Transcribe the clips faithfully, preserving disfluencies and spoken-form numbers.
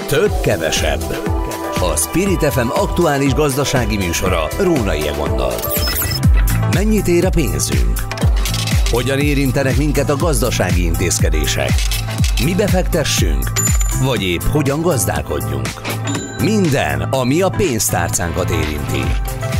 Több kevesebb. A Spirit ef em aktuális gazdasági műsora Rónai Egonnal. Mennyit ér a pénzünk? Hogyan érintenek minket a gazdasági intézkedések? Mi befektessünk? Vagy épp hogyan gazdálkodjunk? Minden, ami a pénztárcánkat érinti.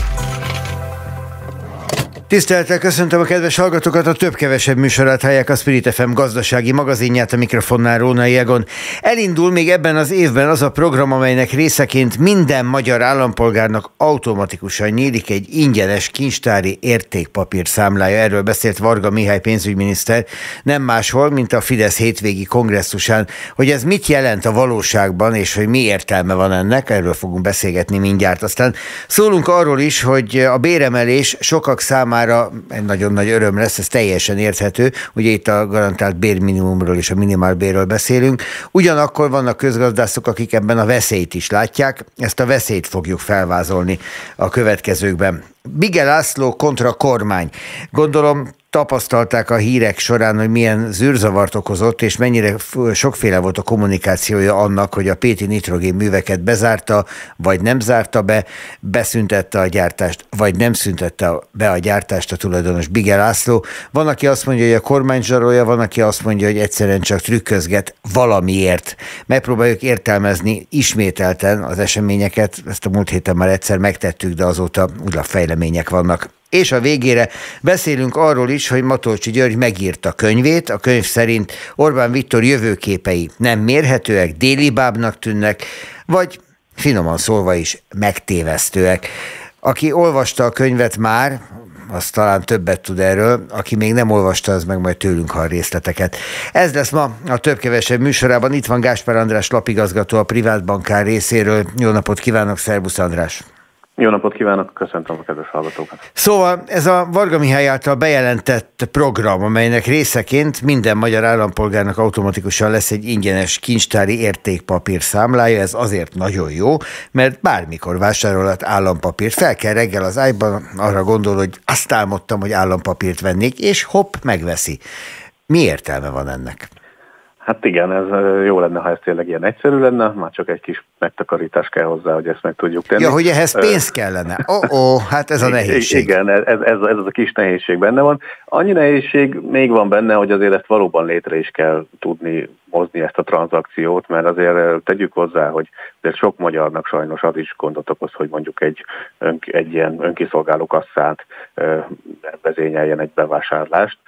Tisztelettel köszöntöm a kedves hallgatókat, a több-kevesebb műsorát hallják, a Spirit ef em gazdasági magazinját, a mikrofonnál Rónai Egon. Elindul még ebben az évben az a program, amelynek részeként minden magyar állampolgárnak automatikusan nyílik egy ingyenes kincstári értékpapír számlája. Erről beszélt Varga Mihály pénzügyminiszter nem máshol, mint a Fidesz hétvégi kongresszusán. Hogy ez mit jelent a valóságban, és hogy mi értelme van ennek, erről fogunk beszélgetni mindjárt. Aztán szólunk arról is, hogy a béremelés sokak számára egy nagyon nagy öröm lesz, ez teljesen érthető. Ugye itt a garantált bérminimumról és a minimálbérről beszélünk. Ugyanakkor vannak közgazdászok, akik ebben a veszélyt is látják. Ezt a veszélyt fogjuk felvázolni a következőkben. Bige László kontra kormány. Gondolom tapasztalták a hírek során, hogy milyen zűrzavart okozott, és mennyire sokféle volt a kommunikációja annak, hogy a Péti nitrogén műveket bezárta, vagy nem zárta be, beszüntette a gyártást, vagy nem szüntette be a gyártást a tulajdonos Bige László. Van, aki azt mondja, hogy a kormány zsarolja, van, aki azt mondja, hogy egyszerűen csak trükközget valamiért. Megpróbáljuk értelmezni ismételten az eseményeket, ezt a múlt héten már egyszer megtettük, de azóta újra fejlemények vannak. És a végére beszélünk arról is, hogy Matolcsy György megírta könyvét. A könyv szerint Orbán Viktor jövőképei nem mérhetőek, délibábnak tűnnek, vagy finoman szólva is megtévesztőek. Aki olvasta a könyvet már, az talán többet tud erről, aki még nem olvasta, az meg majd tőlünk hall részleteket. Ez lesz ma a több-kevesebb műsorában. Itt van Gáspár András lapigazgató a Privátbankár részéről. Jó napot kívánok, szervusz András! Jó napot kívánok, köszöntöm a kedves hallgatókat. Szóval ez a Varga Mihály által bejelentett program, amelynek részeként minden magyar állampolgárnak automatikusan lesz egy ingyenes kincstári értékpapír számlája. Ez azért nagyon jó, mert bármikor vásárolhat állampapírt. Fel kell reggel az ágyban, arra gondol, hogy azt álmodtam, hogy állampapírt vennék, és hopp, megveszi. Mi értelme van ennek? Hát igen, ez jó lenne, ha ez tényleg ilyen egyszerű lenne, már csak egy kis megtakarítás kell hozzá, hogy ezt meg tudjuk tenni. Ja, hogy ehhez pénz kellene. Ó, oh, oh, hát ez a nehézség. Igen, ez, ez, ez az a kis nehézség benne van. Annyi nehézség még van benne, hogy azért ezt valóban létre is kell tudni hozni ezt a tranzakciót, mert azért tegyük hozzá, hogy azért sok magyarnak sajnos az is gondot okoz, hogy mondjuk egy, ön, egy ilyen önkiszolgáló kasszát vezényeljen egy bevásárlást,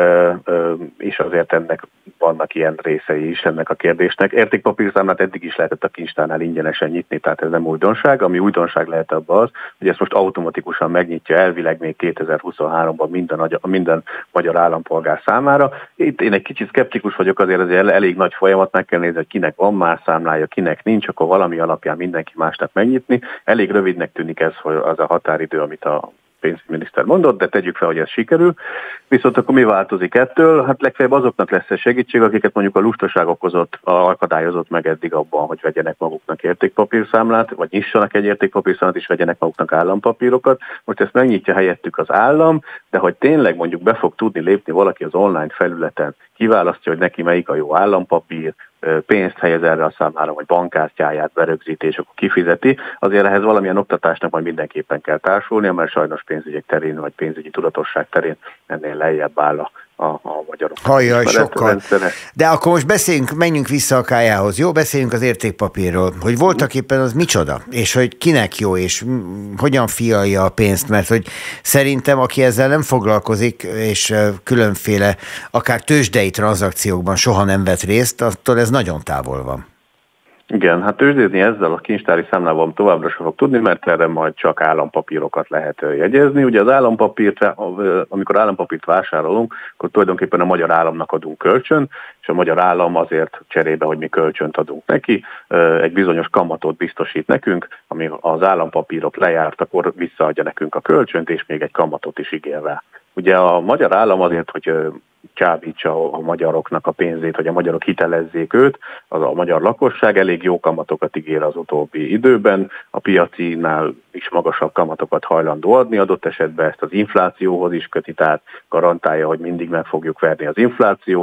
és azért ennek vannak ilyen részei is ennek a kérdésnek. Értékpapírszámlát eddig is lehetett a kincstárnál ingyenesen nyitni, tehát ez nem újdonság. Ami újdonság lehet abban az, hogy ezt most automatikusan megnyitja elvileg még kétezer-huszonháromban minden, minden magyar állampolgár számára. Itt én egy kicsit szkeptikus vagyok, azért ez elég nagy folyamat, meg kell nézni, hogy kinek van már számlája, kinek nincs, akkor valami alapján mindenki másnak megnyitni. Elég rövidnek tűnik ez, hogy az a határidő, amit a pénzügyminiszter mondott, de tegyük fel, hogy ez sikerül. Viszont akkor mi változik ettől? Hát legfeljebb azoknak lesz ez segítség, akiket mondjuk a lustaság okozott, akadályozott meg eddig abban, hogy vegyenek maguknak értékpapírszámlát, vagy nyissanak egy értékpapírszámlát, és vegyenek maguknak állampapírokat. Most ezt megnyitja helyettük az állam, de hogy tényleg mondjuk be fog tudni lépni valaki az online felületen, kiválasztja, hogy neki melyik a jó állampapír, pénzt helyez erre a számlára, vagy bankkártyáját berögzíti, és akkor kifizeti, azért ehhez valamilyen oktatásnak majd mindenképpen kell társulnia, mert sajnos pénzügyek terén, vagy pénzügyi tudatosság terén ennél lejjebb áll a, a, a magyarok. Hajjaj, sokkal. De akkor most beszéljünk, menjünk vissza a kájához. Jó, beszéljünk az értékpapírról, hogy voltak éppen az micsoda, és hogy kinek jó, és hogyan fialja a pénzt, mert hogy szerintem, aki ezzel nem foglalkozik, és különféle, akár tőzsdei tranzakciókban soha nem vett részt, attól ez nagyon távol van. Igen, hát tőzsdézni ezzel a kincstári számlával továbbra sem fog tudni, mert erre majd csak állampapírokat lehet jegyezni. Ugye az állampapírt, amikor állampapírt vásárolunk, akkor tulajdonképpen a magyar államnak adunk kölcsön, és a magyar állam azért cserébe, hogy mi kölcsönt adunk neki, egy bizonyos kamatot biztosít nekünk, ami az állampapírok lejárt, akkor visszaadja nekünk a kölcsönt, és még egy kamatot is ígér rá. Ugye a magyar állam azért, hogy csábítsa a magyaroknak a pénzét, hogy a magyarok hitelezzék őt, az a magyar lakosság elég jó kamatokat ígér az utóbbi időben, a piacinál is magasabb kamatokat hajlandó adni, adott esetben ezt az inflációhoz is köti, tehát garantálja, hogy mindig meg fogjuk verni az inflációt,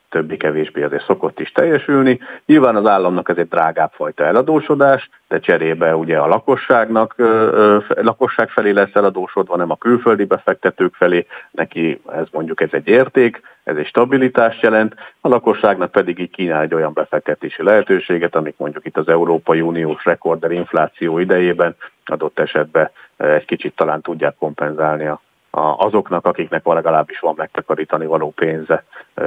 többi-kevésbé azért szokott is teljesülni. Nyilván az államnak ez egy drágább fajta eladósodás, de cserébe ugye a lakosságnak, lakosság felé lesz eladósodva, nem a külföldi befektetők felé, neki ez mondjuk ez egy érték, ez egy stabilitást jelent, a lakosságnak pedig így kínál egy olyan befektetési lehetőséget, amik mondjuk itt az Európai Uniós rekorder infláció idejében adott esetben egy kicsit talán tudják kompenzálni a azoknak, akiknek legalábbis van megtakarítani való pénze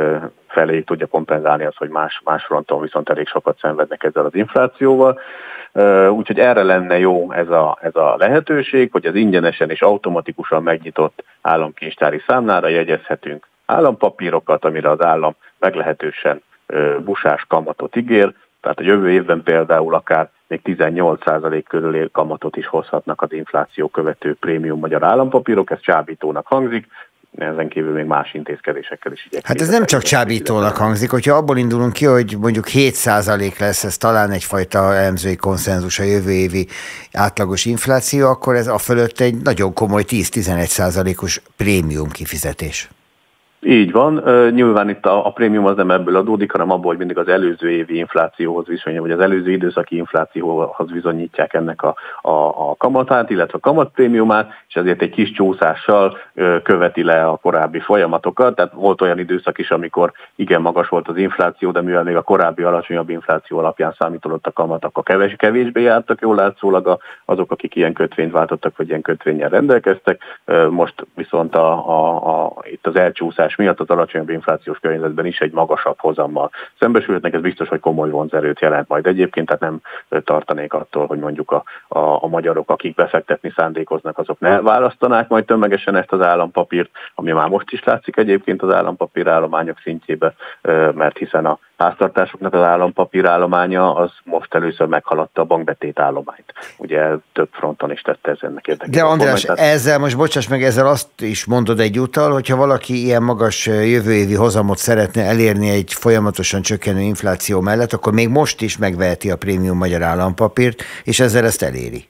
felé tudja kompenzálni az, hogy más, más fronton viszont elég sokat szenvednek ezzel az inflációval. Úgyhogy erre lenne jó ez a, ez a lehetőség, hogy az ingyenesen és automatikusan megnyitott államkincstári számlára jegyezhetünk állampapírokat, amire az állam meglehetősen busás kamatot ígér, tehát a jövő évben például akár még tizennyolc százalék körül kamatot is hozhatnak az infláció követő prémium magyar állampapírok, ez csábítónak hangzik, ezen kívül még más intézkedésekkel is igyekszik. Hát ez nem csak csábítónak hangzik, hogyha abból indulunk ki, hogy mondjuk hét százalék lesz, ez talán egyfajta elemzői konszenzus a jövő évi átlagos infláció, akkor ez a fölött egy nagyon komoly tíz-tizenegy százalékos prémium kifizetés. Így van, nyilván itt a, a prémium az nem ebből adódik, hanem abból, hogy mindig az előző évi inflációhoz viszonyul, vagy az előző időszaki inflációhoz bizonyítják ennek a, a, a kamatát, illetve a kamatprémiumát, és ezért egy kis csúszással követi le a korábbi folyamatokat. Tehát volt olyan időszak is, amikor igen magas volt az infláció, de mivel még a korábbi alacsonyabb infláció alapján számított a kamat, akkor kevés, kevésbé jártak jól látszólag azok, akik ilyen kötvényt váltottak, vagy ilyen kötvényen rendelkeztek. Most viszont a, a, a, itt az elcsúszás miatt az alacsonyabb inflációs környezetben is egy magasabb hozammal szembesülhetnek, ez biztos, hogy komoly vonzerőt jelent majd egyébként, tehát nem tartanék attól, hogy mondjuk a, a, a magyarok, akik befektetni szándékoznak, azok ne választanák majd tömegesen ezt az állampapírt, ami már most is látszik egyébként az állampapírállományok szintjében, mert hiszen a háztartásoknak az állampapírállománya az most először meghaladta a bankbetét állományt. Ugye több fronton is tette ez ennek érdekében. De András, ezzel most bocsáss meg, ezzel azt is mondod egyúttal, hogyha valaki ilyen magas jövő évi hozamot szeretne elérni egy folyamatosan csökkenő infláció mellett, akkor még most is megveheti a prémium magyar állampapírt, és ezzel ezt eléri.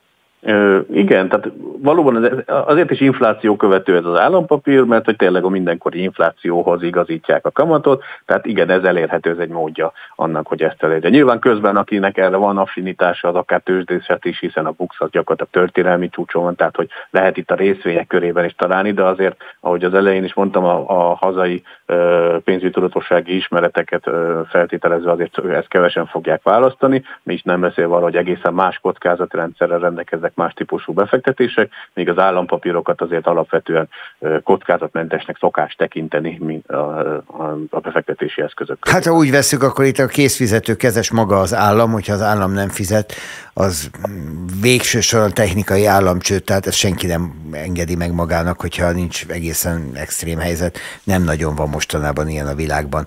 Ö, igen, tehát valóban azért is infláció követő ez az állampapír, mert hogy tényleg a mindenkori inflációhoz igazítják a kamatot, tehát igen, ez elérhető, ez egy módja annak, hogy ezt elérje. Nyilván közben, akinek erre van affinitása, az akár tőzsdészet is, hiszen a BUX az gyakorlatilag történelmi csúcson van, tehát hogy lehet itt a részvények körében is találni, de azért, ahogy az elején is mondtam, a, a hazai pénzügyi tudatossági ismereteket feltételezve azért ezt kevesen fogják választani, mi is nem beszélve arra, hogy egészen más kockázatrendszerrel rendelkeznek más típusú befektetések, még az állampapírokat azért alapvetően kockázatmentesnek szokás tekinteni, mint a, a, a befektetési eszközök között. Hát ha úgy veszük, akkor itt a készfizető kezes maga az állam, hogyha az állam nem fizet, az végső soron technikai államcsőd, tehát ezt senki nem engedi meg magának, hogyha nincs egészen extrém helyzet. Nem nagyon van mostanában ilyen a világban.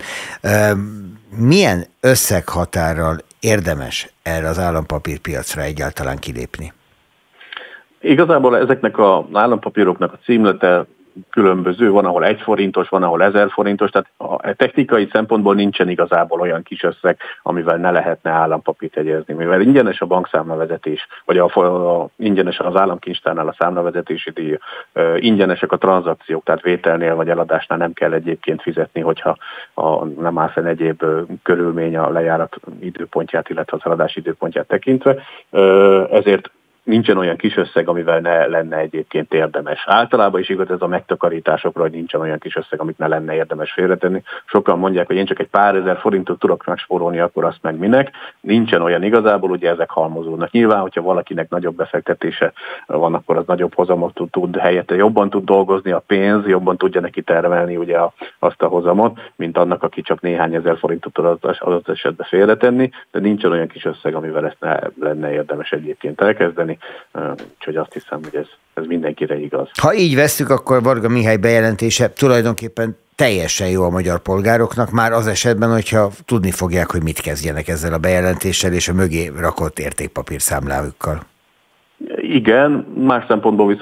Milyen összeghatárral érdemes erre az állampapírpiacra egyáltalán kilépni? Igazából ezeknek az állampapíroknak a címlete különböző, van, ahol egy forintos, van, ahol ezer forintos, tehát a technikai szempontból nincsen igazából olyan kis összeg, amivel ne lehetne állampapírt jegyezni, mivel ingyenes a bankszámlavezetés, vagy a, a, ingyenes az államkincstárnál a számlavezetési díj, ingyenesek a tranzakciók, tehát vételnél vagy eladásnál nem kell egyébként fizetni, hogyha a, nem áll fenn egyéb körülmény a lejárat időpontját, illetve az eladás időpontját tekintve, ezért nincsen olyan kis összeg, amivel ne lenne egyébként érdemes. Általában is igaz ez a megtakarításokra, hogy nincsen olyan kis összeg, amit ne lenne érdemes félretenni. Sokan mondják, hogy én csak egy pár ezer forintot tudok megspórolni, akkor azt meg minek. Nincsen olyan igazából, ugye ezek halmozódnak. Nyilván, hogyha valakinek nagyobb befektetése van, akkor az nagyobb hozamot tud, tud helyette jobban tud dolgozni a pénz, jobban tudja neki termelni ugye a, azt a hozamot, mint annak, aki csak néhány ezer forintot tud az, az esetben félretenni, de nincsen olyan kis összeg, amivel ezt ne lenne érdemes egyébként elkezdeni. Úgyhogy azt hiszem, hogy ez, ez mindenkire igaz. Ha így vesszük, akkor Varga Mihály bejelentése tulajdonképpen teljesen jó a magyar polgároknak, már az esetben, hogyha tudni fogják, hogy mit kezdjenek ezzel a bejelentéssel és a mögé rakott értékpapírszámlájukkal. Igen, más szempontból viszont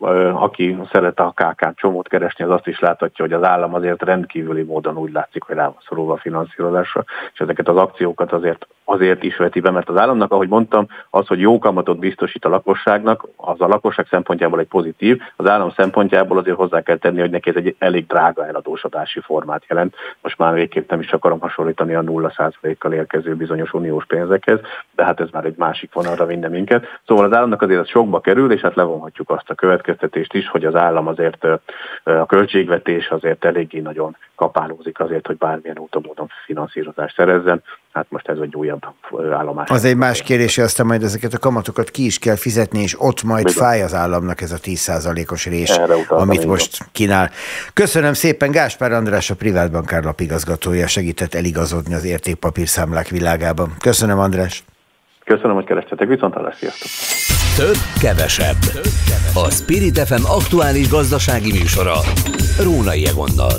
aki szeret a ká ká csomót keresni, az azt is láthatja, hogy az állam azért rendkívüli módon úgy látszik, hogy rá van szorulva a finanszírozásra, és ezeket az akciókat azért, azért is veti be, mert az államnak, ahogy mondtam, az, hogy jó kamatot biztosít a lakosságnak, az a lakosság szempontjából egy pozitív, az állam szempontjából azért hozzá kell tenni, hogy neki ez egy elég drága eladósodási formát jelent. Most már végképp nem is akarom hasonlítani a nulla százalékkal érkező bizonyos uniós pénzekhez, de hát ez már egy másik vonalra vinne minket. Szóval az államnak azért ez sokba kerül, és hát levonhatjuk azt a következtetést is, hogy az állam azért, a költségvetés azért eléggé nagyon kapálózik azért, hogy bármilyen úton módon finanszírozást szerezzen. Hát most ez egy újabb állomás. Az egy más kérdés, aztán majd ezeket a kamatokat ki is kell fizetni, és ott majd Bizony. fáj az államnak ez a tíz százalékos rés, amit most kínál. Köszönöm szépen, Gáspár András, a Privát Bankár lapigazgatója segített eligazodni az értékpapírszámlák világában. Köszönöm, András. Köszönöm, hogy kerestetek, viszontlátásra, sziasztok. Több, kevesebb. A Spirit ef em aktuális gazdasági műsora Rónai Egonnal.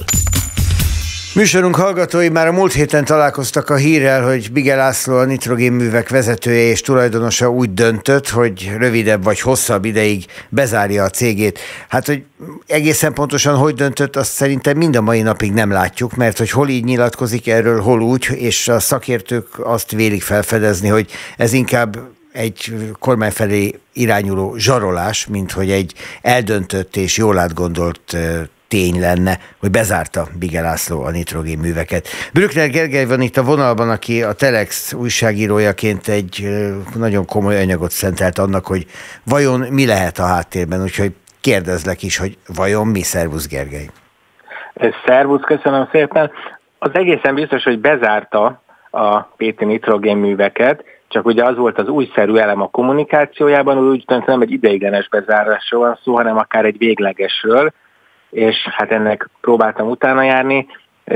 Műsorunk hallgatói már a múlt héten találkoztak a hírrel, hogy Bige László, a nitrogénművek vezetője és tulajdonosa úgy döntött, hogy rövidebb vagy hosszabb ideig bezárja a cégét. Hát, hogy egészen pontosan hogy döntött, azt szerintem mind a mai napig nem látjuk, mert hogy hol így nyilatkozik erről, hol úgy, és a szakértők azt vélik felfedezni, hogy ez inkább egy kormány felé irányuló zsarolás, mint hogy egy eldöntött és jól átgondolt tény lenne, hogy bezárta Bige László a nitrogénműveket. Brückner Gergely van itt a vonalban, aki a Telex újságírójaként egy nagyon komoly anyagot szentelt annak, hogy vajon mi lehet a háttérben, úgyhogy kérdezlek is, hogy vajon mi? Szervusz, Gergely. Szervusz, köszönöm szépen. Az egészen biztos, hogy bezárta a pé té nitrogénműveket, csak ugye az volt az újszerű elem a kommunikációjában, hogy úgy nem egy ideiglenes bezárásról van szó, hanem akár egy véglegesről, és hát ennek próbáltam utána járni.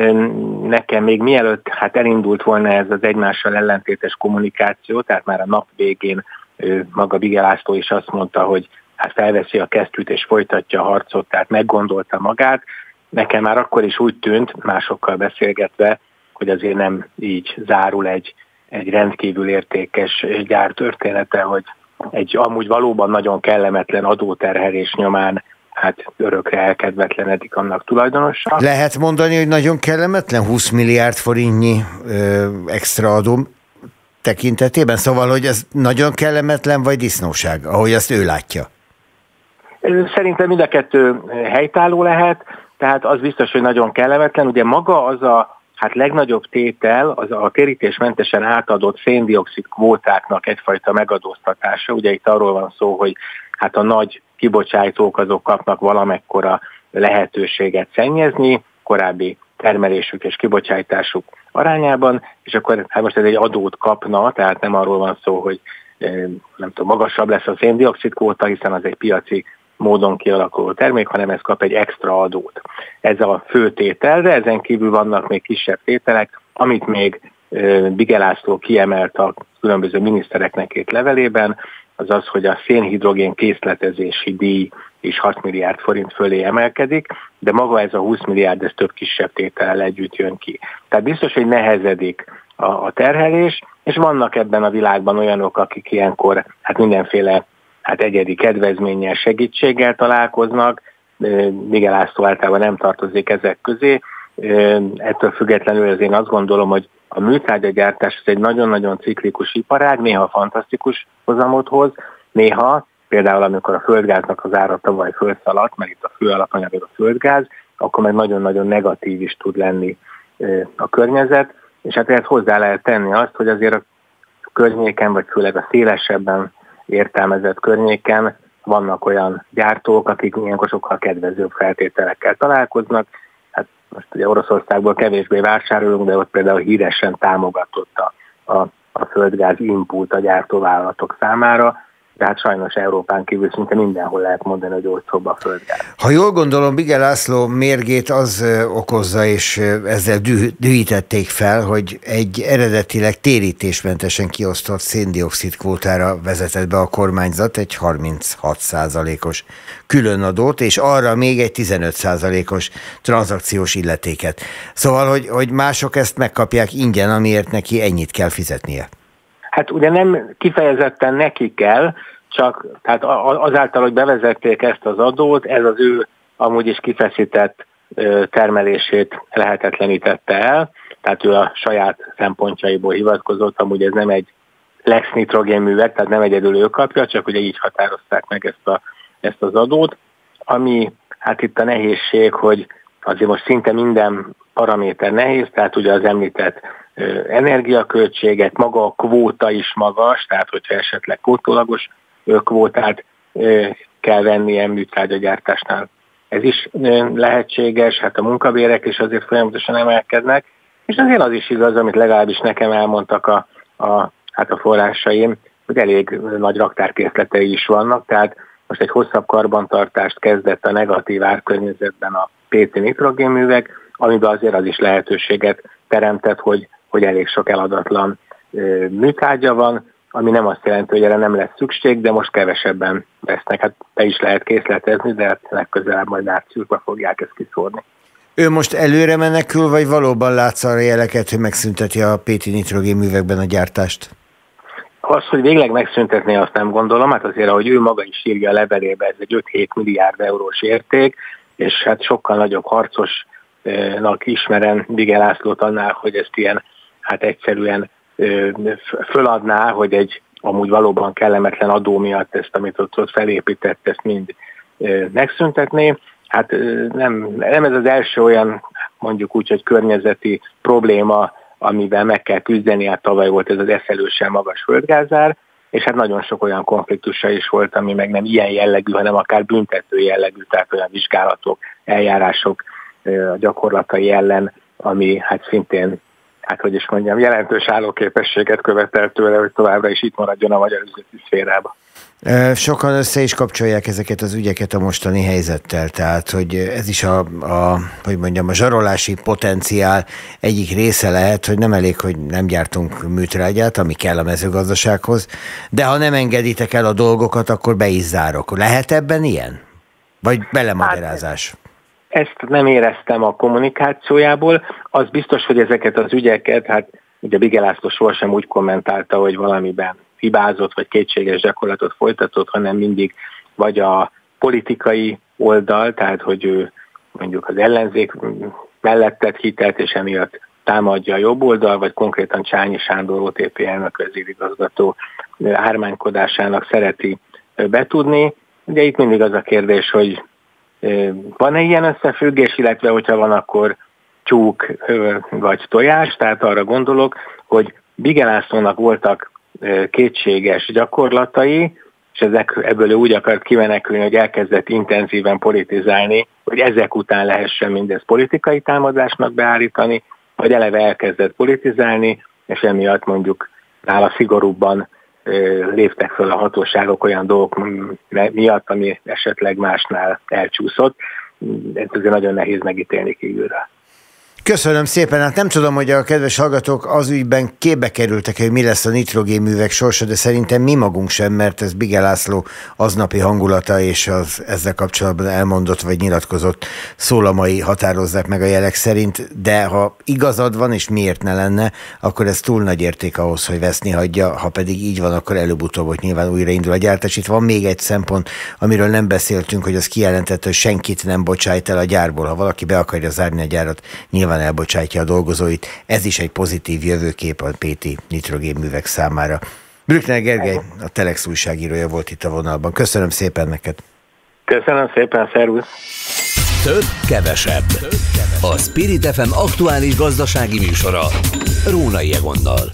Nekem még mielőtt hát elindult volna ez az egymással ellentétes kommunikáció, tehát már a nap végén maga Bige László is azt mondta, hogy hát felveszi a kesztyűt és folytatja a harcot, tehát meggondolta magát. Nekem már akkor is úgy tűnt, másokkal beszélgetve, hogy azért nem így zárul egy, egy rendkívül értékes gyár története, hogy egy amúgy valóban nagyon kellemetlen adóterhelés nyomán hát örökre elkedvetlenedik annak tulajdonosa. Lehet mondani, hogy nagyon kellemetlen húsz milliárd forintnyi ö, extra adó tekintetében? Szóval, hogy ez nagyon kellemetlen, vagy disznóság, ahogy azt ő látja? Szerintem mind a kettő helytálló lehet, tehát az biztos, hogy nagyon kellemetlen. Ugye maga az a hát legnagyobb tétel, az a térítésmentesen átadott széndioxid kvótáknak egyfajta megadóztatása. Ugye itt arról van szó, hogy hát a nagy kibocsátók azok kapnak valamekkora lehetőséget szennyezni, korábbi termelésük és kibocsátásuk arányában, és akkor hát most ez egy adót kapna, tehát nem arról van szó, hogy nem tudom, magasabb lesz a széndioxid kvóta, hiszen az egy piaci módon kialakuló termék, hanem ez kap egy extra adót. Ez a fő tétel, de ezen kívül vannak még kisebb tételek, amit még Bige László kiemelt a különböző minisztereknek két levelében, az az, hogy a szénhidrogén készletezési díj is hat milliárd forint fölé emelkedik, de maga ez a húsz milliárd, ez több kisebb tétellel együtt jön ki. Tehát biztos, hogy nehezedik a, a terhelés, és vannak ebben a világban olyanok, akik ilyenkor hát mindenféle hát egyedi kedvezménnyel, segítséggel találkoznak, Bige László általában nem tartozik ezek közé. Ettől függetlenül az én azt gondolom, hogy a műtárgyagyártás ez egy nagyon-nagyon ciklikus iparág, néha fantasztikus hozamot hoz, néha például amikor a földgáznak az ára tavaly fölszaladt, mert itt a fő alapanyag a földgáz, akkor meg nagyon-nagyon negatív is tud lenni a környezet, és hát ehhez hozzá lehet tenni azt, hogy azért a környéken, vagy főleg a szélesebben értelmezett környéken vannak olyan gyártók, akik ilyenkor sokkal kedvezőbb feltételekkel találkoznak. Hát most ugye Oroszországból kevésbé vásárolunk, de ott például híresen támogatott a, a, a földgáz impult a gyártóvállalatok számára, de hát sajnos Európán kívül szinte mindenhol lehet mondani, hogy olcsóbb a földgáz. Ha jól gondolom, Bige László mérgét az okozza, és ezzel dű, dühítették fel, hogy egy eredetileg térítésmentesen kiosztott széndioxid kvótára vezetett be a kormányzat egy harminchat százalékos különadót, és arra még egy tizenöt százalékos tranzakciós illetéket. Szóval, hogy, hogy mások ezt megkapják ingyen, amiért neki ennyit kell fizetnie. Hát ugye nem kifejezetten neki kell, csak tehát azáltal, hogy bevezették ezt az adót, ez az ő amúgy is kifeszített termelését lehetetlenítette el, tehát ő a saját szempontjaiból hivatkozott, amúgy ez nem egy lex nitrogénművek, tehát nem egyedül ő kapja, csak ugye így határozták meg ezt, a, ezt az adót, ami hát itt a nehézség, hogy azért most szinte minden paraméter nehéz, tehát ugye az említett ö, energiaköltségek, maga a kvóta is magas, tehát hogyha esetleg pótolagos ö, kvótát ö, kell venni ilyen műtrágyagyártásnál. Ez is ö, lehetséges, hát a munkabérek is azért folyamatosan emelkednek, és azért az is igaz, amit legalábbis nekem elmondtak a, a, hát a forrásaim, hogy elég nagy raktárkészletei is vannak, tehát most egy hosszabb karbantartást kezdett a negatív árkörnyezetben a pé té nitrogénművek, amiben azért az is lehetőséget teremtett, hogy, hogy elég sok eladatlan ö, műtrágya van, ami nem azt jelenti, hogy erre nem lesz szükség, de most kevesebben vesznek. Hát be is lehet készletezni, de hát legközelebb majd márciusban fogják ezt kiszórni. Ő most előre menekül, vagy valóban látsz arra jeleket, hogy megszünteti a pé té nitrogénművekben a gyártást? Az, hogy végleg megszüntetné, azt nem gondolom, hát azért, ahogy ő maga is írja a levelébe, ez egy öt-hét milliárd eurós érték, és hát sokkal nagyobb harcosnak ismerem Bige Lászlót annál, hogy ezt ilyen hát egyszerűen föladná, hogy egy amúgy valóban kellemetlen adó miatt ezt, amit ott, ott felépített, ezt mind megszüntetné. Hát nem, nem ez az első olyan, mondjuk úgy, hogy környezeti probléma, amivel meg kell küzdeni, hát tavaly volt ez az eszelősen magas földgázár, és hát nagyon sok olyan konfliktusa is volt, ami meg nem ilyen jellegű, hanem akár büntető jellegű, tehát olyan vizsgálatok, eljárások a gyakorlatai ellen, ami hát szintén, hát hogy is mondjam, jelentős állóképességet követel tőle, hogy továbbra is itt maradjon a magyar üzleti szférába. Sokan össze is kapcsolják ezeket az ügyeket a mostani helyzettel, tehát hogy ez is a, a, hogy mondjam, a zsarolási potenciál egyik része lehet, hogy nem elég, hogy nem gyártunk műtrágyát, ami kell a mezőgazdasághoz, de ha nem engeditek el a dolgokat, akkor be is zárok. Lehet ebben ilyen? Vagy belemagyarázás? Hát, ezt nem éreztem a kommunikációjából. Az biztos, hogy ezeket az ügyeket, hát ugye Bige László sohasem úgy kommentálta, hogy valamiben hibázott, vagy kétséges gyakorlatot folytatott, hanem mindig vagy a politikai oldal, tehát hogy ő mondjuk az ellenzék mellett tett hitelt, és emiatt támadja a jobb oldal, vagy konkrétan Csányi Sándor o té pé elnök közigazgató ármánykodásának szereti betudni. Ugye itt mindig az a kérdés, hogy van-e ilyen összefüggés, illetve hogyha van, akkor tyúk vagy tojás, tehát arra gondolok, hogy Bige Lászlónak voltak kétséges gyakorlatai, és ezek, ebből ő úgy akart kimenekülni, hogy elkezdett intenzíven politizálni, hogy ezek után lehessen mindezt politikai támadásnak beállítani, vagy eleve elkezdett politizálni, és emiatt mondjuk nála szigorúbban léptek fel a hatóságok olyan dolgok miatt, ami esetleg másnál elcsúszott. Ez azért nagyon nehéz megítélni kívülről. Köszönöm szépen, hát nem tudom, hogy a kedves hallgatók az ügyben képbe kerültek, hogy mi lesz a nitrogénművek sorsa, de szerintem mi magunk sem, mert ez Bige László aznapi hangulata és az ezzel kapcsolatban elmondott vagy nyilatkozott szólamai határozzák meg a jelek szerint, de ha igazad van, és miért ne lenne, akkor ez túl nagy érték ahhoz, hogy veszni hagyja, ha pedig így van, akkor előbb-utóbb, hogy nyilván újraindul a gyártás. Itt van még egy szempont, amiről nem beszéltünk, hogy az kijelentett, hogy senkit nem bocsájt el a gyárból. Ha valaki be akarja zárni a gyárat, nyilván elbocsátja a dolgozóit. Ez is egy pozitív jövőkép a pé té nitrogénművek számára. Brückner Gergely, a Telex újságírója volt itt a vonalban. Köszönöm szépen neked. Köszönöm szépen, szervusz. Több, kevesebb. A Spirit ef em aktuális gazdasági műsora Rónai Egonnal.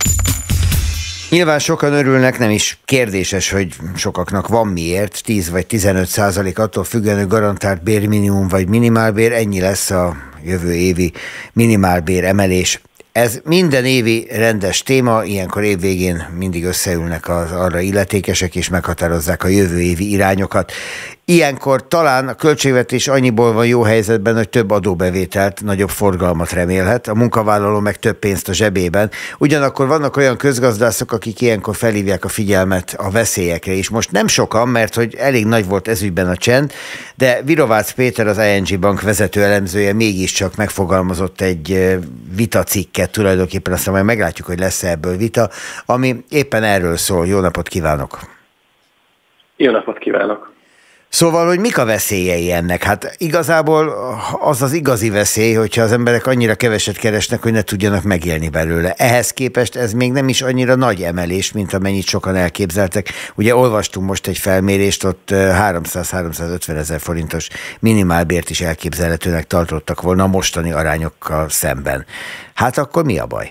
Nyilván sokan örülnek, nem is kérdéses, hogy sokaknak van miért, tíz vagy tizenöt százalék attól függően, hogy garantált bérminimum vagy minimálbér, ennyi lesz a jövő évi minimálbér emelés. Ez minden évi rendes téma, ilyenkor évvégén mindig összeülnek az arra illetékesek és meghatározzák a jövő évi irányokat. Ilyenkor talán a költségvetés annyiból van jó helyzetben, hogy több adóbevételt, nagyobb forgalmat remélhet, a munkavállaló meg több pénzt a zsebében. Ugyanakkor vannak olyan közgazdászok, akik ilyenkor felhívják a figyelmet a veszélyekre is. Most nem sokan, mert hogy elég nagy volt ezügyben a csend, de Virovácz Péter, az i en gé Bank vezető elemzője mégiscsak megfogalmazott egy vitacikket tulajdonképpen, aztán majd meglátjuk, hogy lesz-e ebből vita, ami éppen erről szól. Jó napot kívánok! Jó napot kívánok! Szóval, hogy mik a veszélyei ennek? Hát igazából az az igazi veszély, hogyha az emberek annyira keveset keresnek, hogy ne tudjanak megélni belőle. Ehhez képest ez még nem is annyira nagy emelés, mint amennyit sokan elképzeltek. Ugye olvastunk most egy felmérést, ott háromszáz-háromszázötven ezer forintos minimálbért is elképzelhetőnek tartottak volna a mostani arányokkal szemben. Hát akkor mi a baj?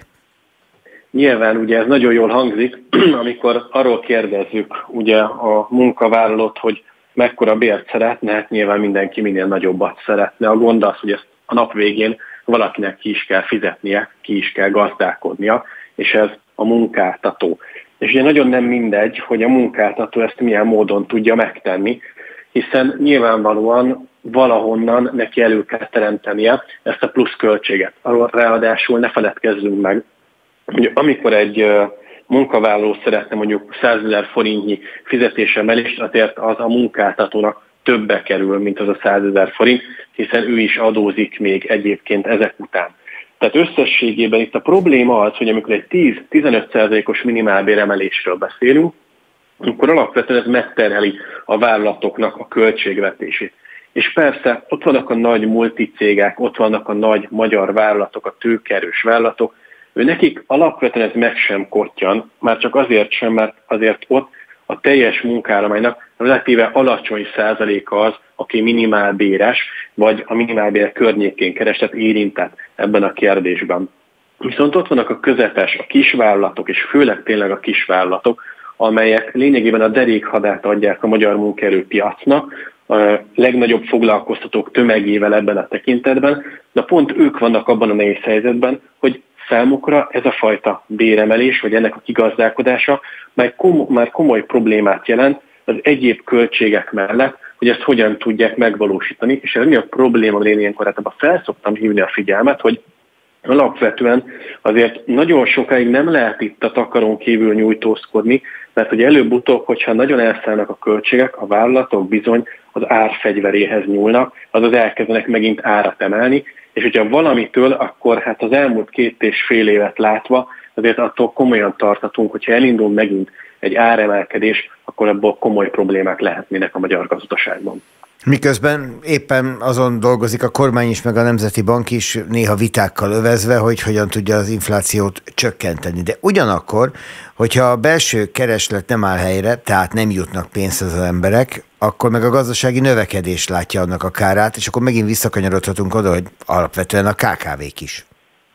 Nyilván ugye ez nagyon jól hangzik, amikor arról kérdezzük ugye a munkavállalót, hogy mekkora bért szeretne, hát nyilván mindenki minél nagyobbat szeretne. A gond az, hogy ezt a nap végén valakinek ki is kell fizetnie, ki is kell gazdálkodnia, és ez a munkáltató. És ugye nagyon nem mindegy, hogy a munkáltató ezt milyen módon tudja megtenni, hiszen nyilvánvalóan valahonnan neki elő kell teremtenie ezt a plusz költséget. Arról ráadásul ne feledkezzünk meg, hogy amikor egy munkavállaló szeretne mondjuk százezer forintnyi fizetésemelést, azért az a munkáltatónak többe kerül, mint az a százezer forint, hiszen ő is adózik még egyébként ezek után. Tehát összességében itt a probléma az, hogy amikor egy tíz-tizenöt százalékos minimálbéremelésről beszélünk, akkor alapvetően ez megterheli a vállalatoknak a költségvetését. És persze ott vannak a nagy multicégek, ott vannak a nagy magyar vállalatok, a tőkeerős vállalatok, ő nekik alapvetően ez meg sem kottyan, már csak azért sem, mert azért ott a teljes munkállománynak relatíve alacsony százaléka az, aki minimálbéres, vagy a minimálbér környékén keresett érintett ebben a kérdésben. Viszont ott vannak a közepes, a kisvállalatok, és főleg tényleg a kisvállalatok, amelyek lényegében a derékhadát adják a magyar munkaerőpiacnak, a legnagyobb foglalkoztatók tömegével ebben a tekintetben, de pont ők vannak abban a nehéz helyzetben, hogy számukra ez a fajta béremelés, vagy ennek a kigazdálkodása már komoly, már komoly problémát jelent az egyéb költségek mellett, hogy ezt hogyan tudják megvalósítani, és ez mi a probléma, hogy én ilyenkor hát abban felszoktam hívni a figyelmet, hogy alapvetően azért nagyon sokáig nem lehet itt a takaron kívül nyújtózkodni, mert hogy előbb-utóbb, hogyha nagyon elszállnak a költségek, a vállalatok bizony az árfegyveréhez nyúlnak, azaz elkezdenek megint árat emelni, és hogyha valamitől, akkor hát az elmúlt két és fél évet látva, azért attól komolyan tartatunk, hogyha elindul megint egy áremelkedés, akkor ebből komoly problémák lehetnének a magyar gazdaságban. Miközben éppen azon dolgozik a kormány is, meg a Nemzeti Bank is, néha vitákkal övezve, hogy hogyan tudja az inflációt csökkenteni. De ugyanakkor, hogyha a belső kereslet nem áll helyre, tehát nem jutnak pénzhez az emberek, akkor meg a gazdasági növekedés látja annak a kárát, és akkor megint visszakanyarodhatunk oda, hogy alapvetően a ká ká vék is.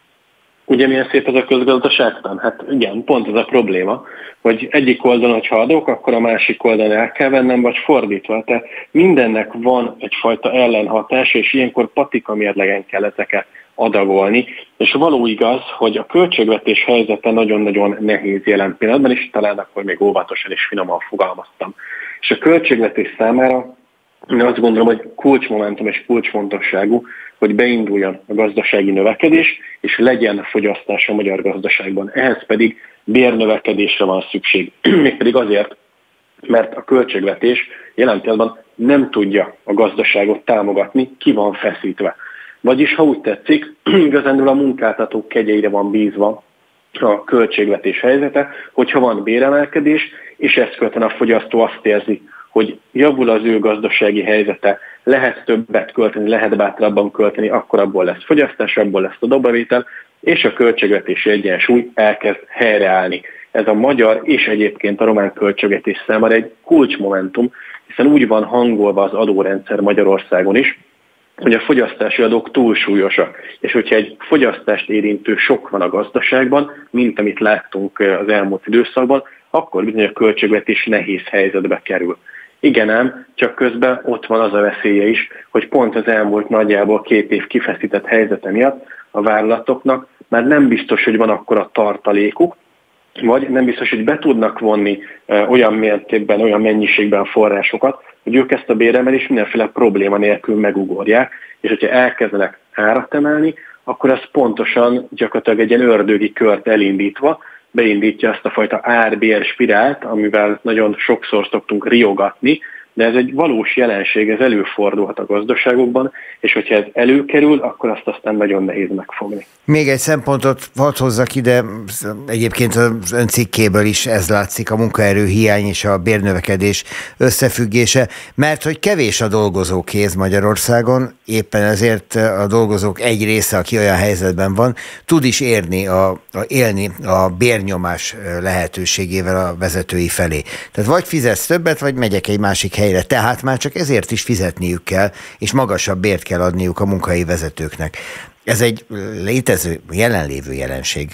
Ugye milyen szép ez a közgazdaságtan? Hát igen, pont ez a probléma, hogy egyik oldalon, hogyha adok, akkor a másik oldalon el kell vennem, vagy fordítva. Tehát mindennek van egyfajta ellenhatás, és ilyenkor patika mérlegen kell ezeket adagolni. És való igaz, hogy a költségvetés helyzete nagyon-nagyon nehéz jelen pillanatban, és talán akkor még óvatosan és finoman fogalmaztam. És a költségvetés számára én azt gondolom, hogy kulcsmomentum és kulcsfontosságú, hogy beinduljon a gazdasági növekedés, és legyen fogyasztás a magyar gazdaságban. Ehhez pedig bérnövekedésre van szükség. Mégpedig azért, mert a költségvetés jelen pillanatban nem tudja a gazdaságot támogatni, ki van feszítve. Vagyis, ha úgy tetszik, igazándiból a munkáltatók kegyeire van bízva a költségvetés helyzete, hogyha van béremelkedés, és ezt követően a fogyasztó azt érzi, hogy javul az ő gazdasági helyzete, lehet többet költeni, lehet bátrabban költeni, akkor abból lesz fogyasztás, abból lesz adóbevétel, és a költségvetési egyensúly elkezd helyreállni. Ez a magyar és egyébként a román költségvetés számára egy kulcsmomentum, hiszen úgy van hangolva az adórendszer Magyarországon is, hogy a fogyasztási adók túlsúlyosak. És hogyha egy fogyasztást érintő sok van a gazdaságban, mint amit láttunk az elmúlt időszakban, akkor bizony a költségvetés nehéz helyzetbe kerül. Igen ám, csak közben ott van az a veszélye is, hogy pont az elmúlt nagyjából két év kifeszített helyzete miatt a vállalatoknak már nem biztos, hogy van akkora tartalékuk, vagy nem biztos, hogy be tudnak vonni olyan mértékben, olyan mennyiségben forrásokat, hogy ők ezt a béremelést mindenféle probléma nélkül megugorják, és hogyha elkezdenek árat emelni, akkor az pontosan gyakorlatilag egy ilyen ördögi kört elindítva beindítja azt a fajta ár-bér spirált, amivel nagyon sokszor szoktunk riogatni, de ez egy valós jelenség, ez előfordulhat a gazdaságokban, és hogyha ez előkerül, akkor azt aztán nagyon nehéz megfogni. Még egy szempontot hadd hozzak ide, egyébként az ön cikkéből is ez látszik, a munkaerő hiány és a bérnövekedés összefüggése, mert hogy kevés a dolgozókéz Magyarországon, éppen ezért a dolgozók egy része, aki olyan helyzetben van, tud is érni, a, a, élni a bérnyomás lehetőségével a vezetői felé. Tehát vagy fizetsz többet, vagy megyek egy másik helyre. Tehát már csak ezért is fizetniük kell, és magasabb bért kell adniuk a munkahelyi vezetőknek. Ez egy létező, jelenlévő jelenség.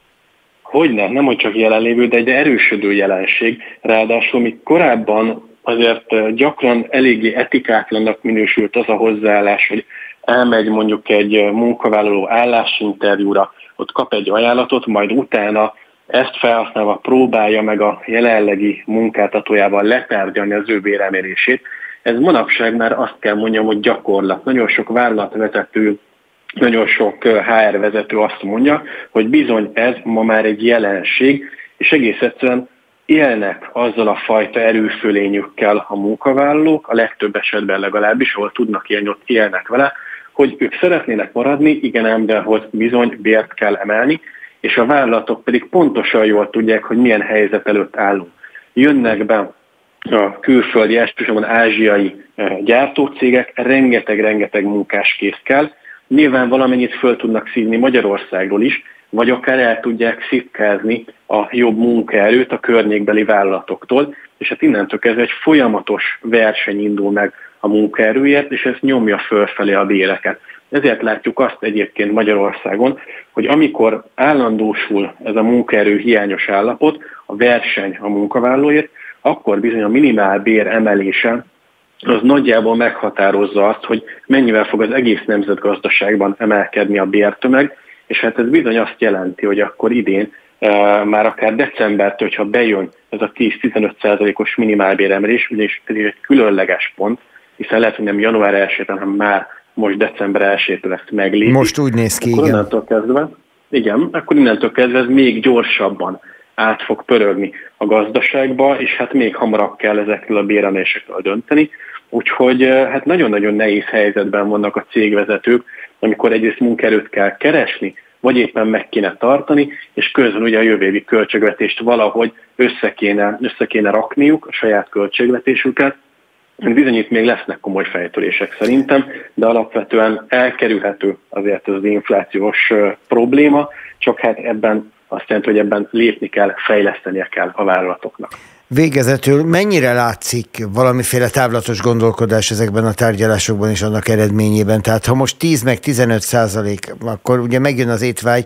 Hogyne, nem hogy csak jelenlévő, de egy erősödő jelenség. Ráadásul még korábban azért gyakran eléggé etikátlannak minősült az a hozzáállás, hogy elmegy mondjuk egy munkavállaló állásinterjúra, ott kap egy ajánlatot, majd utána ezt felhasználva próbálja meg a jelenlegi munkáltatójával letárgyalni az ő béremelését. Ez manapság már azt kell mondjam, hogy gyakorlat. Nagyon sok vállalatvezető, nagyon sok há er vezető azt mondja, hogy bizony ez ma már egy jelenség, és egész egyszerűen élnek azzal a fajta erőfölényükkel a munkavállalók, a legtöbb esetben legalábbis, ahol tudnak élni, ott élnek vele, hogy ők szeretnének maradni, igen ám, de ahhoz bizony bért kell emelni, és a vállalatok pedig pontosan jól tudják, hogy milyen helyzet előtt állunk. Jönnek be a külföldi, elsősorban ázsiai gyártócégek, rengeteg-rengeteg munkáskész kell, nyilván valamennyit föl tudnak szívni Magyarországról is, vagy akár el tudják szitkázni a jobb munkaerőt a környékbeli vállalatoktól, és hát innentől kezdve egy folyamatos verseny indul meg a munkaerőért, és ez nyomja fölfelé a béreket. Ezért látjuk azt egyébként Magyarországon, hogy amikor állandósul ez a munkaerő hiányos állapot, a verseny a munkavállalóért, akkor bizony a minimálbér emelése az nagyjából meghatározza azt, hogy mennyivel fog az egész nemzetgazdaságban emelkedni a bértömeg, és hát ez bizony azt jelenti, hogy akkor idén e, már akár decembertől, hogyha bejön ez a tíz-tizenöt százalékos minimálbéremelés, ugyanis ez egy különleges pont, hiszen lehet, hogy nem január elsejétől, hanem már most december elsejétől ezt meglépik. Most úgy néz ki, akkor igen. Innentől kezdve, igen, akkor innentől kezdve ez még gyorsabban át fog pörögni a gazdaságba, és hát még hamarabb kell ezekről a béremelésekről dönteni. Úgyhogy hát nagyon-nagyon nehéz helyzetben vannak a cégvezetők, amikor egyrészt munkaerőt kell keresni, vagy éppen meg kéne tartani, és közben ugye a jövő évi költségvetést valahogy össze kéne, össze kéne rakniuk, a saját költségvetésüket. Bizony itt még lesznek komoly fejtörések szerintem, de alapvetően elkerülhető azért az inflációs probléma, csak hát ebben azt jelenti, hogy ebben lépni kell, fejlesztenie kell a vállalatoknak. Végezetül mennyire látszik valamiféle távlatos gondolkodás ezekben a tárgyalásokban és annak eredményében? Tehát ha most tíz meg tizenöt százalék, akkor ugye megjön az étvágy,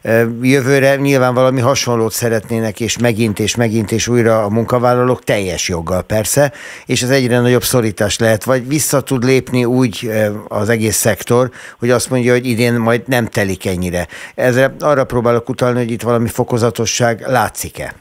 jövőre nyilván valami hasonlót szeretnének, és megint és megint és újra a munkavállalók teljes joggal persze, és ez egyre nagyobb szorítás lehet, vagy vissza tud lépni úgy az egész szektor, hogy azt mondja, hogy idén majd nem telik ennyire. Ezzel arra próbálok utalni, hogy itt valami fokozatosság látszik-e?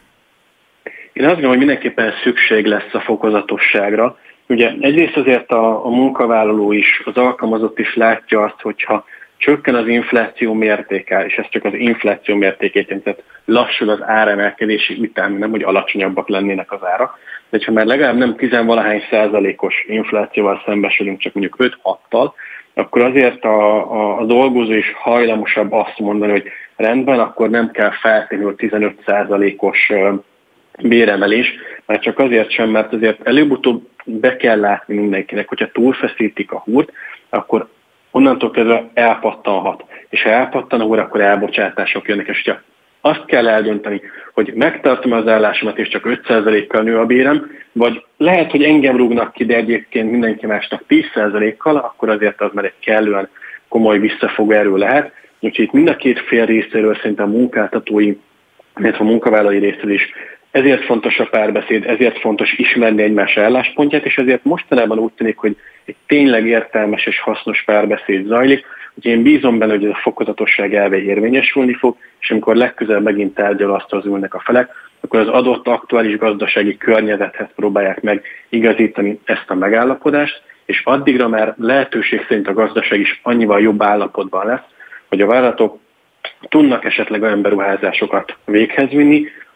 Én azt gondolom, hogy mindenképpen szükség lesz a fokozatosságra. Ugye egyrészt azért a, a munkavállaló is, az alkalmazott is látja azt, hogyha csökken az infláció mértéke, és ez csak az infláció mértékét, tehát lassul az áremelkedési ütem, nem hogy alacsonyabbak lennének az árak, de ha már legalább nem tizenvalahány százalékos inflációval szembesülünk, csak mondjuk öt-hattal, akkor azért a, a, a dolgozó is hajlamosabb azt mondani, hogy rendben, akkor nem kell feltétlenül tizenöt százalékos béremelés, mert csak azért sem, mert azért előbb-utóbb be kell látni mindenkinek, hogyha túlfeszítik a húrt, akkor onnantól kezdve elpattanhat. És ha elpattan a húr, akkor elbocsátások jönnek, és hogyha azt kell eldönteni, hogy megtartom az állásomat, és csak öt százalékkal nő a bérem, vagy lehet, hogy engem rúgnak ki, de egyébként mindenki másnak tíz százalékkal, akkor azért az már egy kellően komoly visszafogó erő lehet. Úgyhogy itt mind a két fél részéről szerintem a munkáltatói, illetve a munkavállalói részéről is ezért fontos a párbeszéd, ezért fontos ismerni egymás álláspontját, és ezért mostanában úgy tűnik, hogy egy tényleg értelmes és hasznos párbeszéd zajlik, úgyhogy én bízom benne, hogy ez a fokozatosság elve érvényesülni fog, és amikor legközelebb megint tárgyalasztalhoz ülnek a felek, akkor az adott aktuális gazdasági környezethez próbálják meg igazítani ezt a megállapodást, és addigra már lehetőség szerint a gazdaság is annyival jobb állapotban lesz, hogy a vállalatok tudnak esetleg olyan beruházásokat véghez vinni,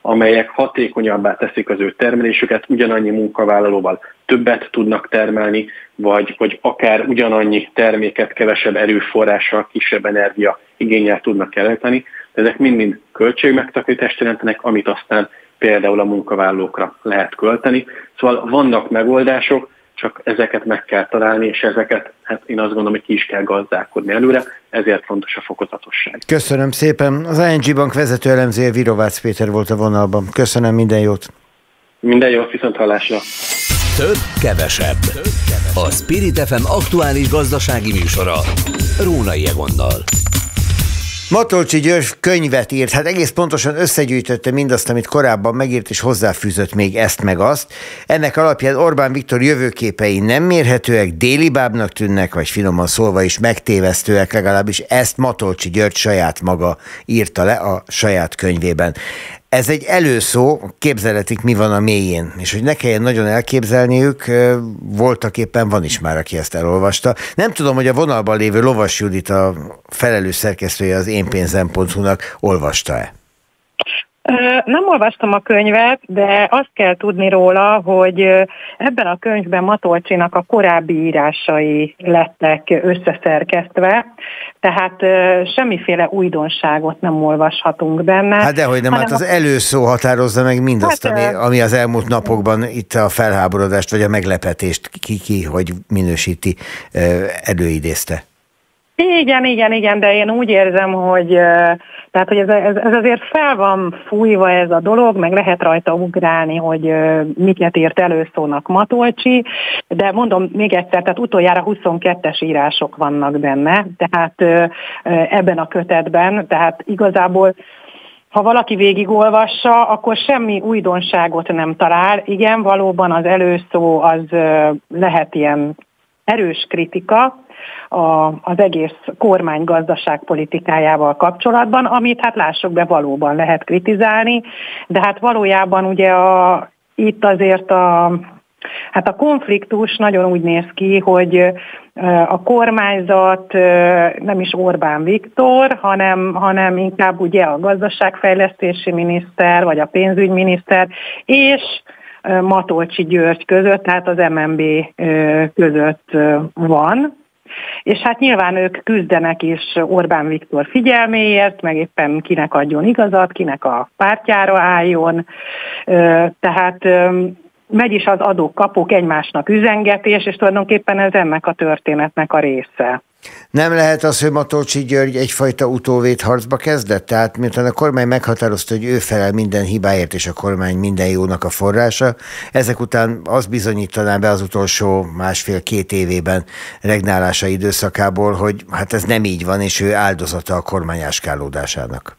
amelyek hatékonyabbá teszik az ő termelésüket, ugyanannyi munkavállalóval többet tudnak termelni, vagy, vagy akár ugyanannyi terméket kevesebb erőforrással, kisebb energia igénnyel tudnak elejteni. Ezek mind-mind költségmegtakarítást jelentenek, amit aztán például a munkavállalókra lehet költeni. Szóval vannak megoldások, csak ezeket meg kell találni, és ezeket, hát én azt gondolom, hogy ki is kell gazdálkodni előre, ezért fontos a fokozatosság. Köszönöm szépen. Az i en gé Bank vezető elemzője Virovácz Péter volt a vonalban. Köszönöm, minden jót. Minden jót, viszont hallásra. Több, kevesebb. A Spirit ef em aktuális gazdasági műsora Rónai Egonnal. Matolcsy György könyvet írt, hát egész pontosan összegyűjtötte mindazt, amit korábban megírt, és hozzáfűzött még ezt meg azt. Ennek alapján Orbán Viktor jövőképei nem mérhetőek, délibábnak tűnnek, vagy finoman szólva is megtévesztőek, legalábbis ezt Matolcsy György saját maga írta le a saját könyvében. Ez egy előszó, képzeletik mi van a mélyén, és hogy ne kelljen nagyon elképzelniük, voltak éppen van is már, aki ezt elolvasta. Nem tudom, hogy a vonalban lévő Lovas Judit, a felelős szerkesztője az én pénzem pont hu-nak olvasta-e? Nem olvastam a könyvet, de azt kell tudni róla, hogy ebben a könyvben Matolcsynak a korábbi írásai lettek összeszerkesztve, tehát semmiféle újdonságot nem olvashatunk benne. Hát dehogy nem, hát az előszó határozza meg mindazt, hát, ami, ami az elmúlt napokban itt a felháborodást vagy a meglepetést ki, ki hogy minősíti, előidézte. Igen, igen, igen, de én úgy érzem, hogy, tehát, hogy ez, ez, ez azért fel van fújva ez a dolog, meg lehet rajta ugrálni, hogy miket írt előszónak Matolcsy, de mondom még egyszer, tehát utoljára huszonkettes írások vannak benne, tehát ebben a kötetben, tehát igazából ha valaki végigolvassa, akkor semmi újdonságot nem talál. Igen, valóban az előszó az lehet ilyen erős kritika az egész kormány gazdaságpolitikájával kapcsolatban, amit hát lássuk be, valóban lehet kritizálni, de hát valójában ugye a, itt azért a, hát a konfliktus nagyon úgy néz ki, hogy a kormányzat nem is Orbán Viktor, hanem, hanem inkább ugye a gazdaságfejlesztési miniszter, vagy a pénzügyminiszter, és Matolcsy György között, tehát az em en bé között van. És hát nyilván ők küzdenek is Orbán Viktor figyelméért, meg éppen kinek adjon igazat, kinek a pártjára álljon. Tehát megy is az adók-kapók egymásnak üzengetés, és tulajdonképpen ez ennek a történetnek a része. Nem lehet az, hogy Matolcsy György egyfajta utóvédharcba kezdett? Tehát miután a kormány meghatározta, hogy ő felel minden hibáért, és a kormány minden jónak a forrása, ezek után az bizonyítaná be az utolsó másfél-két évében regnálása időszakából, hogy hát ez nem így van, és ő áldozata a kormány áskálódásának.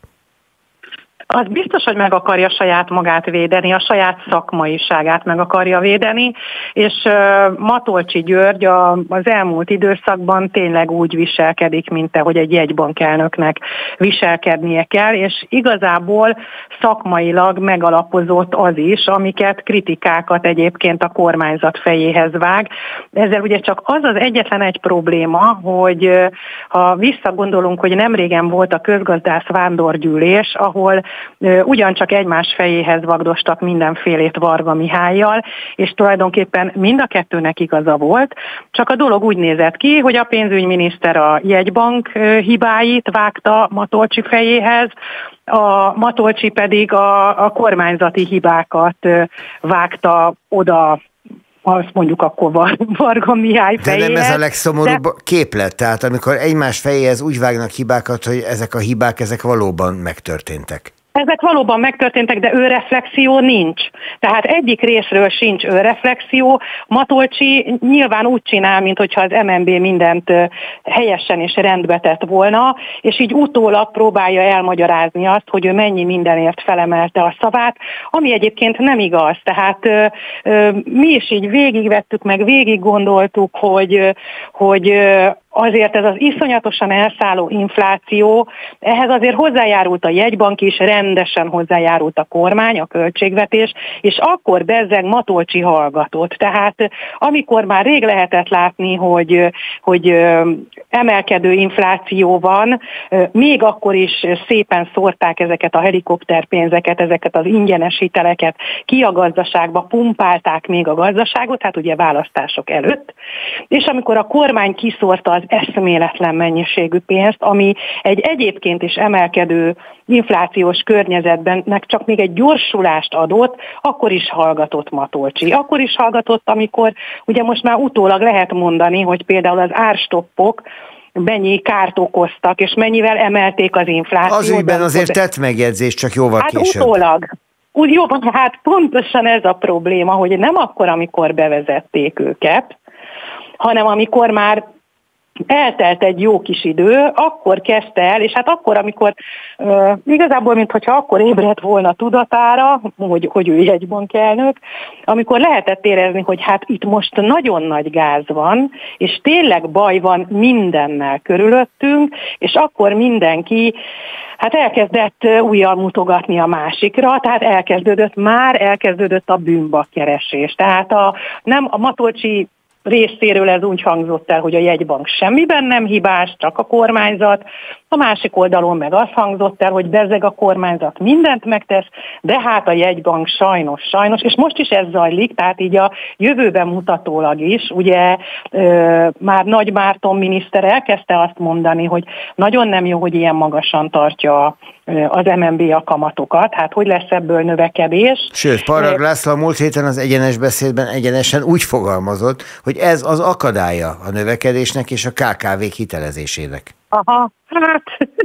Az biztos, hogy meg akarja saját magát védeni, a saját szakmaiságát meg akarja védeni, és Matolcsy György az elmúlt időszakban tényleg úgy viselkedik, mint ahogy egy jegybankelnöknek viselkednie kell, és igazából szakmailag megalapozott az is, amiket kritikákat egyébként a kormányzat fejéhez vág. Ezzel ugye csak az az egyetlen egy probléma, hogy ha visszagondolunk, hogy nemrégen volt a közgazdász vándorgyűlés, ahol ugyancsak egymás fejéhez vagdostak mindenfélét Varga Mihállyal, és tulajdonképpen mind a kettőnek igaza volt, csak a dolog úgy nézett ki, hogy a pénzügyminiszter a jegybank hibáit vágta Matolcsy fejéhez, a Matolcsy pedig a, a kormányzati hibákat vágta oda, azt mondjuk akkor Varga Mihály fejéhez. De nem ez a legszomorúbb de... képlet, tehát amikor egymás fejéhez úgy vágnak hibákat, hogy ezek a hibák, ezek valóban megtörténtek. Ezek valóban megtörténtek, de önreflexió nincs. Tehát egyik részről sincs önreflexió. Matolcsy nyilván úgy csinál, mintha az em en bé mindent helyesen és rendbe tett volna, és így utólag próbálja elmagyarázni azt, hogy ő mennyi mindenért felemelte a szavát, ami egyébként nem igaz. Tehát mi is így végigvettük, meg végig gondoltuk, hogy, hogy azért ez az iszonyatosan elszálló infláció, ehhez azért hozzájárult a jegybank is, rendesen hozzájárult a kormány, a költségvetés, és akkor bezzeg Matolcsi hallgatott. Tehát amikor már rég lehetett látni, hogy, hogy emelkedő infláció van, még akkor is szépen szórták ezeket a helikopterpénzeket, ezeket az ingyenes hiteleket ki a gazdaságba, pumpálták még a gazdaságot, hát ugye választások előtt, és amikor a kormány kiszórta az eszméletlen mennyiségű pénzt, ami egy egyébként is emelkedő inflációs környezetben csak még egy gyorsulást adott, akkor is hallgatott Matolcsi. Akkor is hallgatott, amikor ugye most már utólag lehet mondani, hogy például az árstoppok mennyi kárt okoztak, és mennyivel emelték az inflációt. Az ügyben azért tett megjegyzést, csak jóval hát később. Hát utólag. Úgy jó, hát pontosan ez a probléma, hogy nem akkor, amikor bevezették őket, hanem amikor már eltelt egy jó kis idő, akkor kezdte el, és hát akkor, amikor uh, igazából, mintha akkor ébredt volna tudatára, hogy, hogy ő jegybankelnök, amikor lehetett érezni, hogy hát itt most nagyon nagy gáz van, és tényleg baj van mindennel körülöttünk, és akkor mindenki hát elkezdett újjal mutogatni a másikra, tehát elkezdődött, már elkezdődött a bűnbakkeresés. Tehát a, nem a Matolcsi részéről ez úgy hangzott el, hogy a jegybank semmiben nem hibás, csak a kormányzat. A másik oldalon meg azt hangzott el, hogy bezzeg a kormányzat mindent megtesz, de hát a jegybank sajnos, sajnos, és most is ez zajlik, tehát így a jövőben mutatólag is, ugye ö, már Nagy Márton miniszter elkezdte azt mondani, hogy nagyon nem jó, hogy ilyen magasan tartja az em en bé a kamatokat, hát hogy lesz ebből növekedés. Sőt, Parag László a múlt héten az egyenes beszédben egyenesen úgy fogalmazott, hogy ez az akadálya a növekedésnek és a ká ká vék hitelezésének. Aha, hát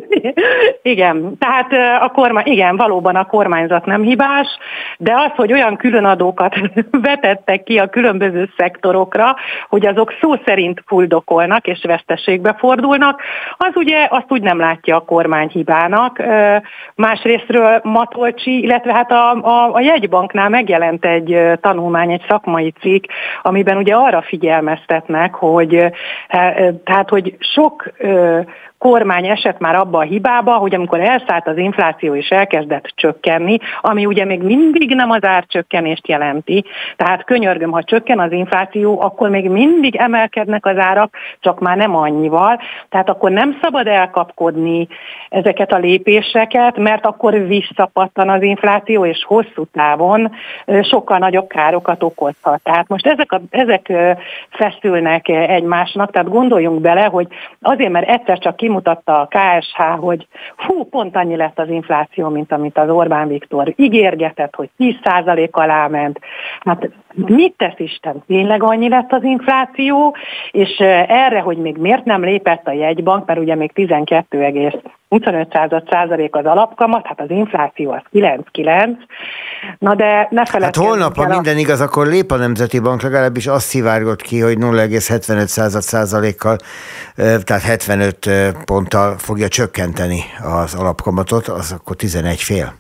igen, tehát a kormány, igen, valóban a kormányzat nem hibás, de az, hogy olyan különadókat vetettek ki a különböző szektorokra, hogy azok szó szerint fuldokolnak és veszteségbe fordulnak, az ugye azt úgy nem látja a kormány hibának. Másrésztről Matolcsi, illetve hát a, a, a jegybanknál megjelent egy tanulmány, egy szakmai cikk, amiben ugye arra figyelmeztetnek, hogy tehát, hogy sok kormány esett már abba a hibába, hogy amikor elszállt az infláció és elkezdett csökkenni, ami ugye még mindig nem az árcsökkenést jelenti, tehát könyörgöm, ha csökken az infláció, akkor még mindig emelkednek az árak, csak már nem annyival, tehát akkor nem szabad elkapkodni ezeket a lépéseket, mert akkor visszapattan az infláció, és hosszú távon sokkal nagyobb károkat okozhat. Tehát most ezek, a, ezek feszülnek egymásnak, tehát gondoljunk bele, hogy azért, mert egyszer csak kimutatta a ká es há, hogy hú, pont annyi lett az infláció, mint amit az Orbán Viktor ígérgetett, hogy tíz százalék alá ment. Hát mit tesz Isten? Tényleg annyi lett az infláció, és erre, hogy még miért nem lépett a jegybank, mert ugye még tizenkettő egész huszonöt százalék az alapkamat, hát az infláció az kilenc egész kilenc. Na de ne feledkezzünk. Hát holnap, ha minden igaz, akkor lép a Nemzeti Bank, legalábbis azt szivárgott ki, hogy nulla egész hetvenöt százalékkal, tehát hetvenöt ponttal fogja csökkenteni az alapkamatot, az akkor tizenegy fél.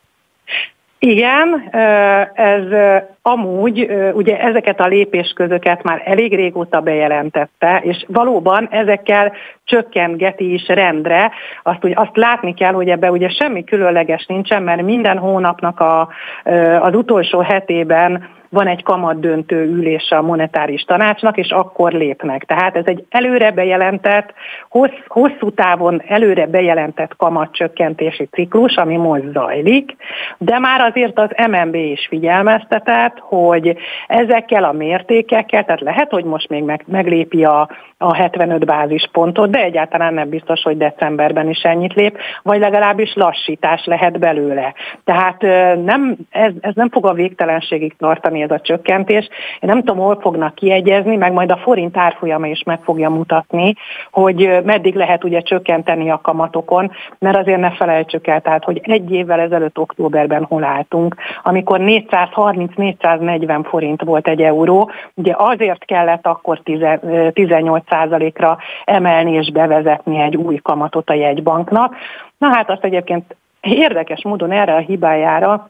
Igen, ez amúgy ugye ezeket a lépésközöket már elég régóta bejelentette, és valóban ezekkel csökkentgeti is rendre. Azt, úgy, azt látni kell, hogy ebben ugye semmi különleges nincsen, mert minden hónapnak a, az utolsó hetében van egy kamatdöntő ülése a monetáris tanácsnak, és akkor lépnek. Tehát ez egy előre bejelentett, hossz, hosszú távon előre bejelentett kamatcsökkentési ciklus, ami most zajlik, de már azért az em en bé is figyelmeztetett, hogy ezekkel a mértékekkel, tehát lehet, hogy most még meg, meglépi a, a hetvenöt bázispontot, de egyáltalán nem biztos, hogy decemberben is ennyit lép, vagy legalábbis lassítás lehet belőle. Tehát nem, ez, ez nem fog a végtelenségig tartani ez a csökkentés. Én nem tudom, hol fognak kiegyezni, meg majd a forint árfolyama is meg fogja mutatni, hogy meddig lehet ugye csökkenteni a kamatokon, mert azért ne felejtsük el, tehát, hogy egy évvel ezelőtt októberben hol álltunk, amikor négyszázharminc-négyszáznegyven forint volt egy euró, ugye azért kellett akkor tizennyolc százalékra emelni és bevezetni egy új kamatot a jegybanknak. Na hát azt egyébként érdekes módon erre a hibájára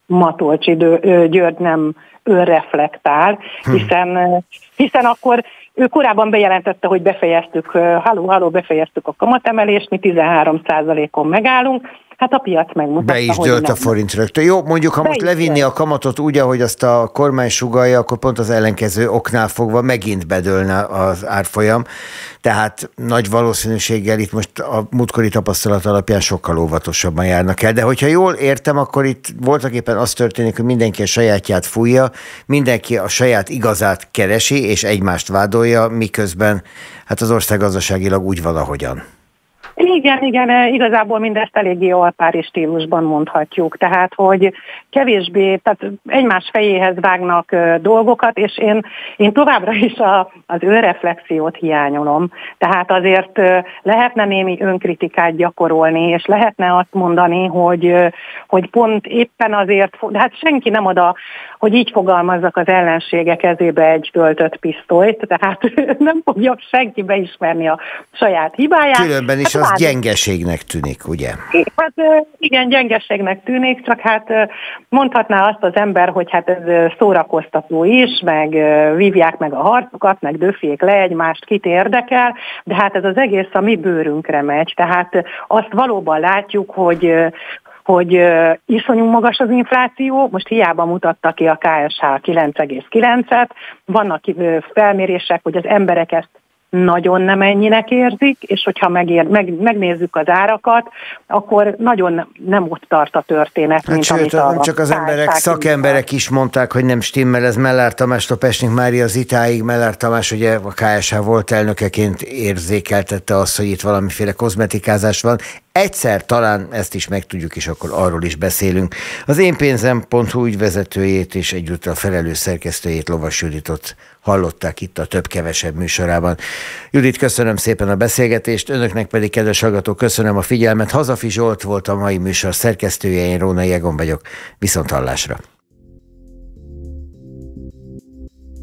Matolcsi György nem önreflektál, hiszen, hiszen akkor ő korábban bejelentette, hogy befejeztük, halló, halló, befejeztük a kamatemelést, mi tizenhárom százalékon megállunk, hát a piac megmutatta, be is hogy dőlt nem. a forint rögtön. Jó, mondjuk, ha Be most is levinni dőlt. a kamatot úgy, ahogy azt a kormány sugallja, akkor pont az ellenkező oknál fogva megint bedőlne az árfolyam. Tehát nagy valószínűséggel itt most a múltkori tapasztalat alapján sokkal óvatosabban járnak el. De hogyha jól értem, akkor itt voltaképpen az történik, hogy mindenki a sajátját fújja, mindenki a saját igazát keresi, és egymást vádolja, miközben hát az ország gazdaságilag úgy valahogyan. Igen, igen, igazából mindezt eléggé alpári stílusban mondhatjuk, tehát hogy kevésbé, tehát egymás fejéhez vágnak dolgokat, és én, én továbbra is a, az önreflexiót hiányolom, tehát azért lehetne némi önkritikát gyakorolni, és lehetne azt mondani, hogy, hogy pont éppen azért, de hát senki nem ad a, hogy így fogalmazzak, az ellensége kezébe egy töltött pisztolyt, tehát nem fogja senki beismerni a saját hibáját. Különben is hát az már... gyengeségnek tűnik, ugye? Hát igen, gyengeségnek tűnik, csak hát mondhatná azt az ember, hogy hát ez szórakoztató is, meg vívják meg a harcokat, meg döfjék le egymást, kit érdekel, de hát ez az egész a mi bőrünkre megy, tehát azt valóban látjuk, hogy hogy uh, iszonyú magas az infláció, most hiába mutatta ki a ká es há kilenc egész kilencet, vannak uh, felmérések, hogy az emberek ezt nagyon nem ennyinek érzik, és hogyha megér, meg, megnézzük az árakat, akkor nagyon nem ott tart a történet, hát mint sőt, amit a nem csak az emberek, szakemberek is mondták, hogy nem stimmel, ez Mellár Tamástól Pesnik Mária az itáig. Mellár Tamás ugye a ká es há volt elnökeként érzékeltette azt, hogy itt valamiféle kozmetikázás van. Egyszer talán ezt is megtudjuk, és akkor arról is beszélünk. Az én pénzem pont hu ügyvezetőjét és egyúttal felelős szerkesztőjét, Lovas Juditot hallották itt a Több-Kevesebb műsorában. Judit, köszönöm szépen a beszélgetést, önöknek pedig, kedves hallgatók, köszönöm a figyelmet. Hazafi Zsolt volt a mai műsor szerkesztője, én Rónai Egon vagyok. Viszont hallásra.